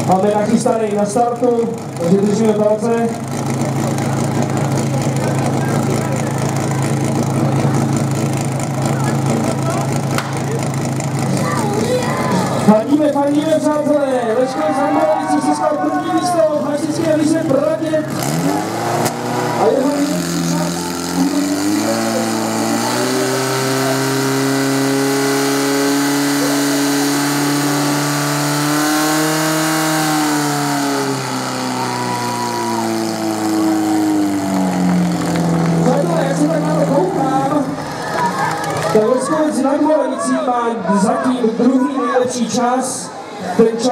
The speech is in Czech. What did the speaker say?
Máme nachystaný na startu, takže držíme palce. Fandíme, přátelé, Leška Zambovici získal první místo v hasičské lize Braděc a jeho nejlepší čas. Přátelé, jak se tak na to koukám, tak Leskovec nad Moravicí má zatím druhý nejlepší čas. Ten čas